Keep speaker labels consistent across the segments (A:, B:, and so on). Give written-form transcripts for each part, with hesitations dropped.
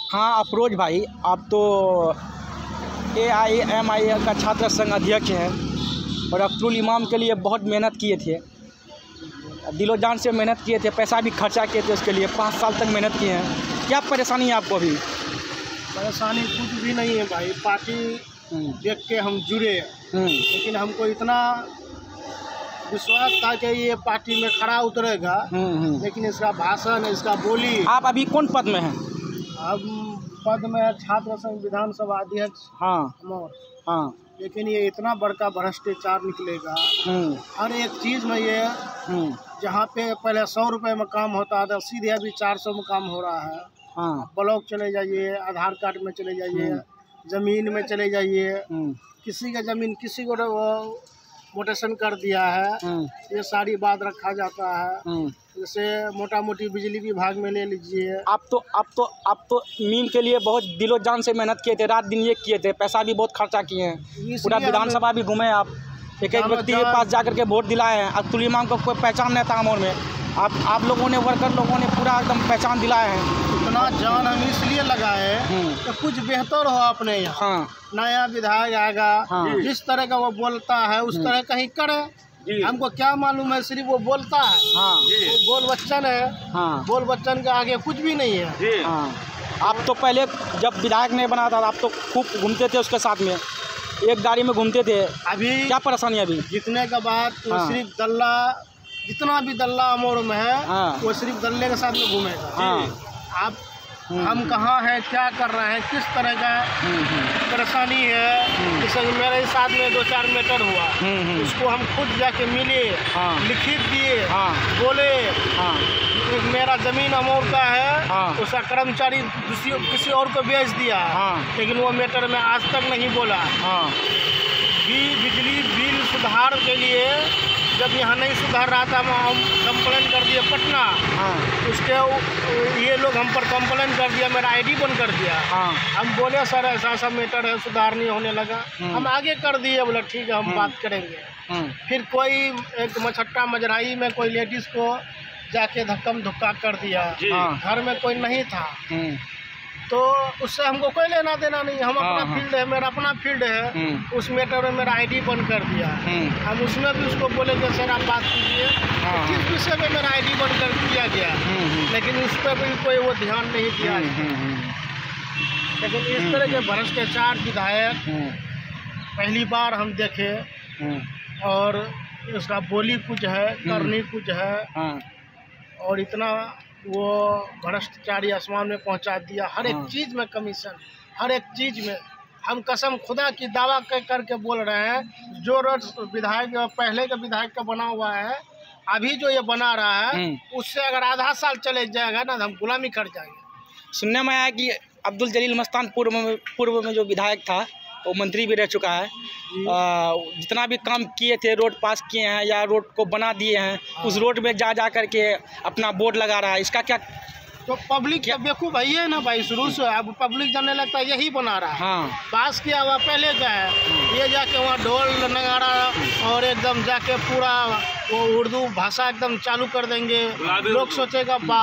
A: हाँ अफरोज भाई, आप तो AIMI का छात्र संघ अध्यक्ष हैं और अख्तरुल इमाम के लिए बहुत मेहनत किए थे, दिलो जान से मेहनत किए थे, पैसा भी खर्चा किए थे उसके लिए, 5 साल तक मेहनत किए हैं। क्या परेशानी है आपको अभी?
B: परेशानी कुछ भी नहीं है भाई, पार्टी देख के हम जुड़े, लेकिन हमको इतना विश्वास था कि ये पार्टी में खड़ा उतरेगा, लेकिन इसका भाषण, इसका बोली।
A: आप अभी कौन पद में हैं?
B: हम पद में छात्र संघ विधानसभा अध्यक्ष।
A: हाँ,
B: लेकिन ये इतना बड़का भ्रष्टाचार निकलेगा हर एक चीज़ में। ये जहाँ पे पहले 100 रुपये में काम होता था, सीधे अभी 400 में काम हो रहा है। ब्लॉक चले जाइए, आधार कार्ड में चले जाइए, ज़मीन में चले जाइए, किसी का ज़मीन किसी को मोटेशन कर दिया है, ये सारी बात रखा जाता है। जैसे मोटा मोटी बिजली विभाग में ले लीजिए।
A: आप तो मीम के लिए बहुत दिलो जान से मेहनत किए थे, रात दिन ये किए थे, पैसा भी बहुत खर्चा किए हैं, पूरा विधानसभा भी घूमे आप, एक व्यक्ति के पास जाकर के वोट दिलाए हैं। अख्तरुल इमाम को कोई पहचान नहीं था अमौर में, आप लोगों ने, वर्कर लोगों ने पूरा एकदम पहचान दिलाए हैं।
B: इतना जान हम इसलिए लगाए कि कुछ बेहतर हो अपने यहाँ। नया विधायक आएगा, जिस तरह का वो बोलता है उस तरह कहीं करे। हमको क्या मालूम है, सिर्फ वो बोलता है। वो बोल बच्चन है, बोल बच्चन के आगे कुछ भी नहीं है।
A: आप तो पहले जब विधायक नहीं बना था, आप तो खूब घूमते थे उसके साथ में, एक गाड़ी में घूमते थे। अभी क्या परेशानी है? अभी
B: जीतने के बाद वो सिर्फ दल्ला, जितना भी दल्ला अमौर में है वो सिर्फ दल्ले के साथ में घूमेगा। आप हम कहाँ हैं, क्या कर रहे हैं, किस तरह का परेशानी है। जैसे मेरे साथ में 2-4 मैटर हुआ, उसको हम खुद जाके मिले, लिखित दिए, बोले। एक मेरा ज़मीन अमौर का है, उसका कर्मचारी किसी और को बेच दिया, लेकिन वो मैटर में आज तक नहीं बोला। बिजली बिल सुधार के लिए जब यहाँ नहीं सुधार रहा था, हम कंप्लेन कर दिए पटना। उसके ये लोग हम पर कंप्लेन कर दिया, मेरा ID बंद कर दिया। हम बोले सर ऐसा ऐसा मैटर है, सुधार नहीं होने लगा। हम आगे कर दिए, बोला ठीक है हम बात करेंगे। फिर कोई एक मछट्टा मजराई में कोई लेडीज़ को जाके धक्कम धुक्का कर दिया, घर में कोई नहीं था, तो उससे हमको कोई लेना देना नहीं। हम अपना फील्ड है, मेरा अपना फील्ड है। उस मैटर में मेरा ID बंद कर दिया। हम उसमें भी उसको बोले कि सर आप बात कीजिए, किस विषय में मेरा ID बंद कर दिया गया, लेकिन उस पर भी कोई वो ध्यान नहीं दिया। लेकिन इस तरह के भ्रष्टाचार विधायक पहली बार हम देखे, और उसका बोली कुछ है, करनी कुछ है, और इतना वो भ्रष्टाचारी आसमान में पहुंचा दिया। हर एक चीज़ में कमीशन, हर एक चीज़ में। हम कसम खुदा की दावा करके बोल रहे हैं, जो रोड विधायक पहले के विधायक का बना हुआ है, अभी जो ये बना रहा है, उससे अगर आधा साल चले जाएगा ना, तो हम गुलामी कर जाएंगे।
A: सुनने में आया कि अब्दुल जलील मस्तान पूर्व में जो विधायक था, वो मंत्री भी रह चुका है। जितना भी काम किए थे, रोड पास किए हैं या रोड को बना दिए हैं, उस रोड में जा करके अपना बोर्ड लगा रहा है। इसका क्या?
B: तो पब्लिक क्या बेवकूफ़ है ये ना भाई, शुरू से अब पब्लिक जानने लगता है यही बना रहा है। पास किया हुआ पहले का है, ये जाके वहाँ ढोल नगाड़ा और एकदम जाके पूरा वो उर्दू भाषा एकदम चालू कर देंगे। लोग सोचेगा बा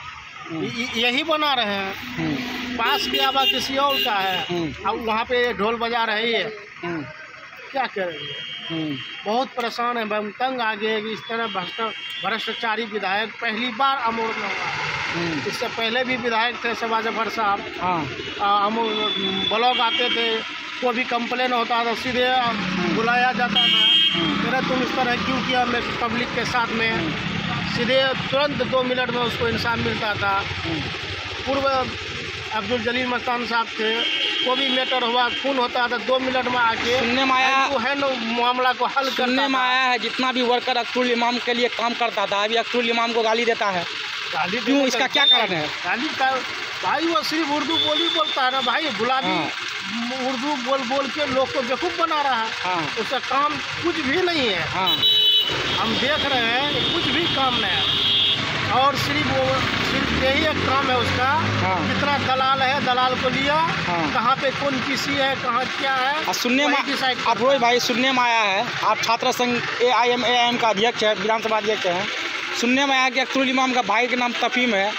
B: यही बना रहे हैं। पास किया हुआ किसी और का है, अब वहाँ पे ढोल बजा रही है, क्या करेंगे? बहुत परेशान है, हम तंग आ गए कि इस तरह भ्रष्टाचारी विधायक पहली बार अमौर में हुआ। इससे पहले भी विधायक थे शहबाज जफर साहब, अमौर ब्लॉक आते थे, कोई भी कंप्लेन होता था सीधे बुलाया जाता था, मेरा तुम इस तरह क्यों किया पब्लिक के साथ में, सीधे तुरंत 2 मिनट में उसको इंसाफ मिलता था। पूर्व अब्दुल जलील मस्तान साहब थे, को भी मैटर हुआ, खून होता था, 2 मिनट में आके
A: सुनने में आया
B: है ना मामला को हल
A: करने में आया है। जितना भी वर्कर अख्तरुल इमाम के लिए काम करता था, अभी अख्तरुल इमाम को गाली देता है।
B: गाली
A: क्यों? इसका क्या कारण है?
B: गाली का भाई वो सिर्फ उर्दू बोलता है ना भाई, गुलाबी उर्दू बोल के लोग को बेवकूफ़ बना रहा है। उसका काम कुछ भी नहीं है। हम देख रहे हैं कुछ भी काम नहीं है, और सिर्फ यही एक काम है उसका। कितना दलाल है, दलाल को लिया, कहाँ पे कौन किसी है, कहाँ क्या है।
A: सुनने में अफरोज भाई, सुनने में आया है आप छात्र संघ AIM का अध्यक्ष है, विधानसभा अध्यक्ष हैं। सुनने में आया कि अख्तरुल इमाम का भाई के नाम तफीम है,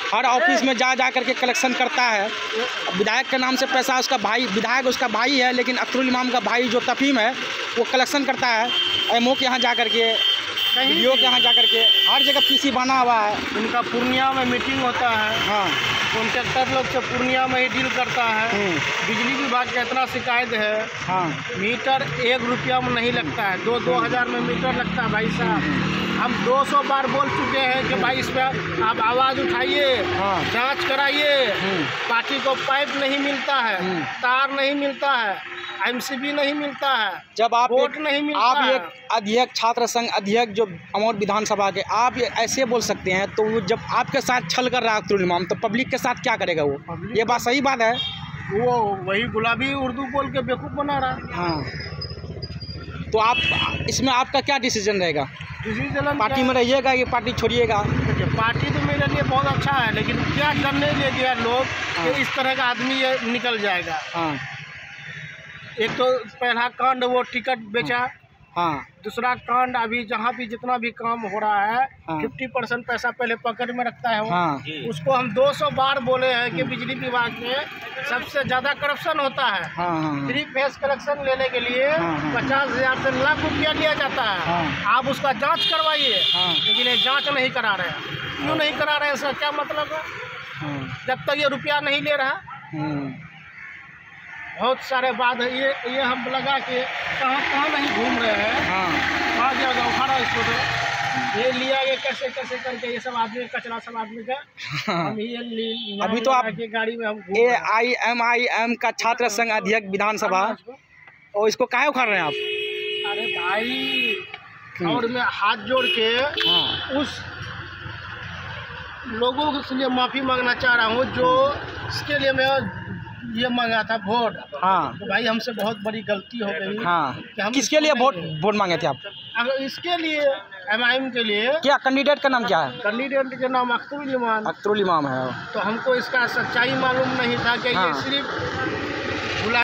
A: हर ऑफिस में जा करके कलेक्शन करता है। विधायक के नाम से पैसा उसका भाई, विधायक उसका भाई है, लेकिन अख्तरुल इमाम का भाई जो तफीम है वो कलेक्शन करता है एमओ के यहाँ जा करके, वीडियो के यहाँ जा करके, हर जगह पीसी बना हुआ है।
B: उनका पूर्णिया में मीटिंग होता है।
A: हाँ,
B: कॉन्ट्रैक्टर लोग से पूर्णिया में ही डील करता है। बिजली विभाग का इतना शिकायत है।
A: हाँ,
B: मीटर 1 रुपया में नहीं लगता है, 2-2000 में मीटर लगता है भाई साहब। हम 200 बार बोल चुके हैं कि भाई इस पर आप आवाज़ उठाइए, जांच कराइए। पार्टी को पाइप नहीं मिलता है, तार नहीं मिलता है, एमसीबी नहीं मिलता है,
A: जब आप
B: वोट नहीं मिलता
A: आप
B: है।
A: एक अध्यक्ष, छात्र संघ अध्यक्ष जो अमौर विधानसभा के, आप ये ऐसे बोल सकते हैं, तो वो जब आपके साथ छल कर रहा है अख्तरुल इमाम, तो पब्लिक के साथ क्या करेगा वो? ये बात सही बात है।
B: वो वही गुलाबी उर्दू बोल के बेवकूफ़ बना रहा है।
A: हाँ, तो आप इसमें आपका क्या डिसीजन रहेगा? पार्टी में रहिएगा कि पार्टी छोड़िएगा?
B: पार्टी तो मेरे लिए बहुत अच्छा है, लेकिन क्या करने ले गया लोग कि इस तरह का आदमी ये निकल जाएगा।
A: हाँ,
B: एक तो पहला कांड वो टिकट बेचा।
A: हाँ,
B: दूसरा कांड अभी जहाँ भी जितना भी काम हो रहा है, 50% पैसा पहले पकड़ में रखता है वो।
A: हाँ,
B: उसको हम 200 बार बोले हैं कि बिजली विभाग में सबसे ज़्यादा करप्शन होता है।
A: हाँ,
B: 3 फेस कलेक्शन लेने के लिए 50,000 से लाख रुपया लिया जाता है। आप उसका जांच करवाइए, लेकिन ये जांच नहीं करा रहे हैं। क्यों नहीं करा रहे हैं, इसका क्या मतलब है? जब तक ये रुपया नहीं ले रहा। बहुत सारे बात है, ये हम लगा के कहाँ नहीं घूम रहे हैं। कहाँ जाएगा उखाड़ा इसको, तो ये लिया ये कैसे करके ये सब आदमी कचरा, सब आदमी का हम ये
A: अभी तो आप
B: गाड़ी में हम
A: AIMIM का छात्र संघ अध्यक्ष विधानसभा, और इसको काहे उखाड़ रहे हैं आप?
B: अरे भाई, और मैं हाथ जोड़ के उस लोगों के लिए माफ़ी मांगना चाह रहा हूँ जो इसके लिए मैं ये मांगा था वोट।
A: हाँ,
B: तो भाई हमसे बहुत बड़ी गलती हो गई।
A: हाँ,
B: कि हम
A: किसके लिए वोट मांगे थे आप?
B: अगर इसके लिए MIM के लिए।
A: क्या कैंडिडेट का नाम क्या है?
B: कैंडिडेट के नाम अख्तरुल इमाम।
A: अख्तरुल इमाम है।
B: तो हमको इसका सच्चाई मालूम नहीं था कि ये सिर्फ